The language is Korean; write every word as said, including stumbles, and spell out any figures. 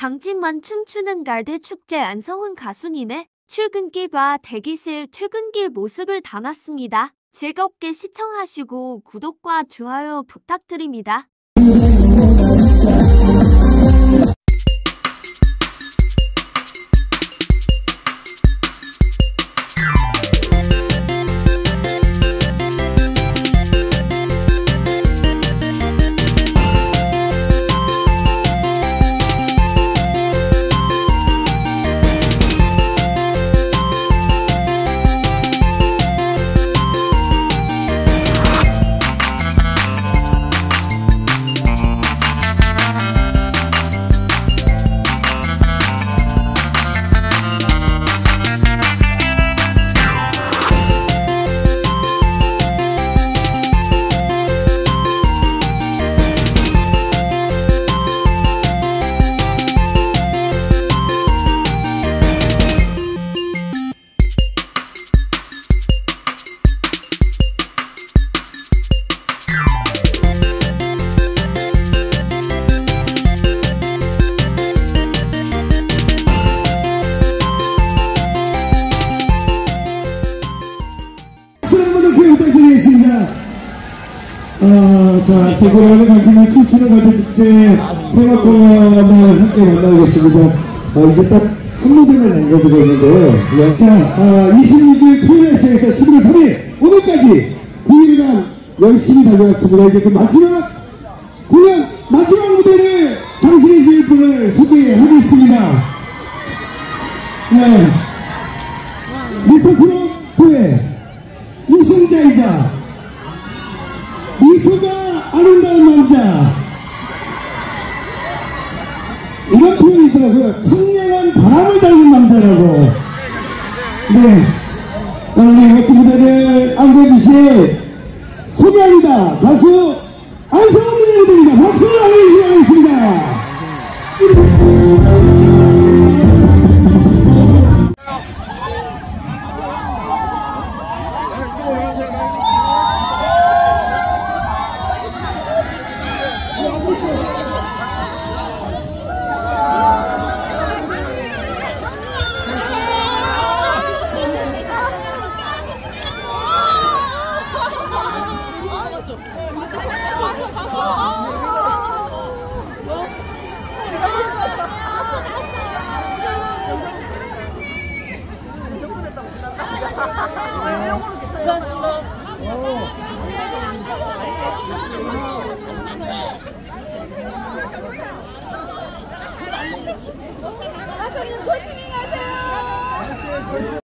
강진만 춤추는 갈대 축제 안성훈 가수님의 출근길과 대기실 퇴근길 모습을 담았습니다. 즐겁게 시청하시고 구독과 좋아요 부탁드립니다. 어, 자, 제고라는 강진을 춤추는 갈대 축제 테마 공연을 함께 만나고 계십니다. 어, 이제 딱 한 무대만 남겨두고 있는데요. 자, 어, 이십육 일 토요일 시에서 십일월 삼일 오늘까지 구 일간 열심히 달려왔습니다. 이제 그 마지막 공연, 마지막 무대를 당신의 지을 분을 소개하겠습니다. 네. 미스터 프로토의 우승자이자 미소가 아름다운 남자, 이런 표현이 있더라고요. 청량한 바람을 닮은 남자라고. 네, 오늘 멋진 무대를 안겨주실 소개합니다. 가수 안성훈 님입니다. 박수를 알려주시기 바라겠습니다. 가수님 조심히 가세요.